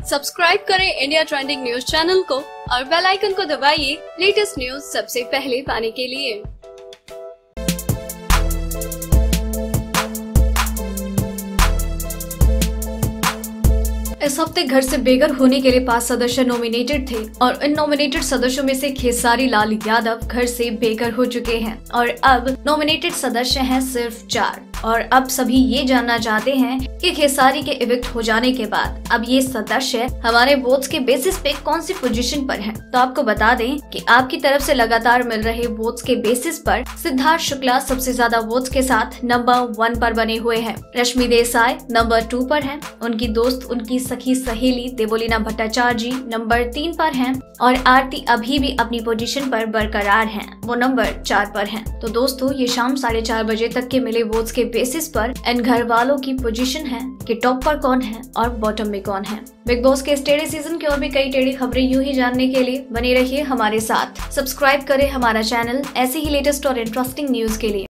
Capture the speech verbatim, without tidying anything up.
Subscribe करें India trending news channel को और बेल आइकन को दबाइए लेटेस्ट न्यूज सबसे पहले पाने के लिए। इस हफ्ते घर से बेघर होने के लिए पांच सदस्य नॉमिनेटेड थे और इन नॉमिनेटेड सदस्यों में से खेसारी लाल यादव घर से बेघर हो चुके हैं और अब नॉमिनेटेड सदस्य हैं सिर्फ चार। और अब सभी ये जानना चाहते हैं कि खेसारी के इविक्ट हो जाने के बाद अब ये सदस्य हमारे वोट्स के बेसिस पे कौन सी पोजीशन पर हैं। तो आपको बता दें कि आपकी तरफ से लगातार मिल रहे वोट्स के बेसिस पर सिद्धार्थ शुक्ला सबसे ज्यादा वोट्स के साथ नंबर वन पर बने हुए हैं। रश्मि देसाई नंबर टू पर हैं। उनकी दोस्त उनकी सखी सहेली देवोलीना भट्टाचार्य जी नंबर तीन पर हैं और आरती अभी भी अपनी पोजीशन पर बरकरार हैं, वो नंबर चार पर हैं। तो दोस्तों ये शाम साढ़े चार बजे तक के मिले वोट्स के बेसिस पर इन घर वालों की पोजीशन है कि टॉप पर कौन है और बॉटम में कौन है। बिग बॉस के इस टेढ़े सीजन की और भी कई टेढ़ी खबरें यूं ही जानने के लिए बने रहिए हमारे साथ। सब्सक्राइब करें हमारा चैनल ऐसे ही लेटेस्ट और इंटरेस्टिंग न्यूज के लिए।